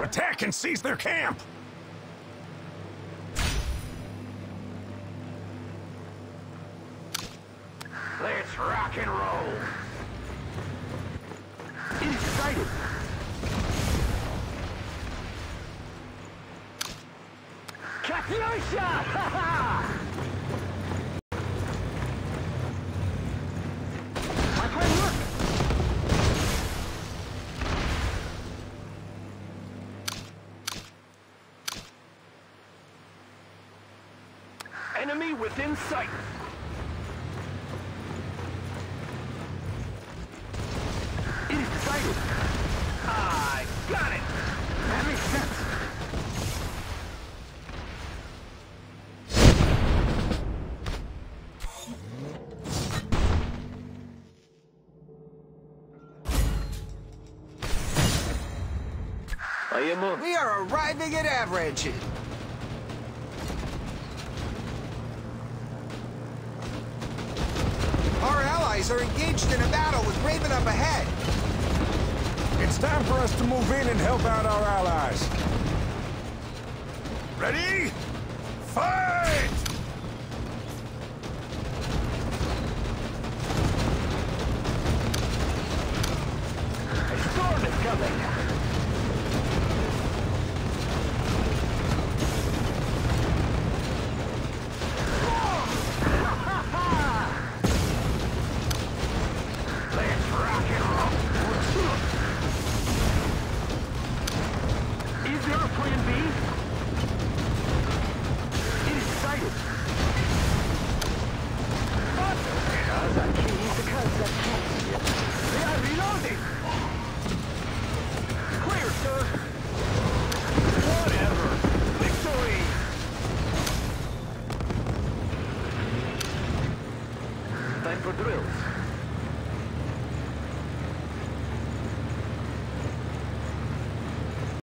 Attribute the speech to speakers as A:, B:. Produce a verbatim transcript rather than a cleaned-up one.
A: Attack and seize their camp!
B: Let's rock and roll! Excited! Katyusha! Ha ha! My plan worked! Enemy within sight! It is decided! I got it! That makes sense! I am on.
C: We are arriving at Avranches. Our allies are engaged in a battle with Raven up ahead.
A: It's time for us to move in and help out our allies. Ready? Fight!
B: A storm is coming! Let's rock and roll! Is there a plan B? It is decided! As I keep the concept. They are reloading! Clear, sir! Whatever! Victory! Time for drills.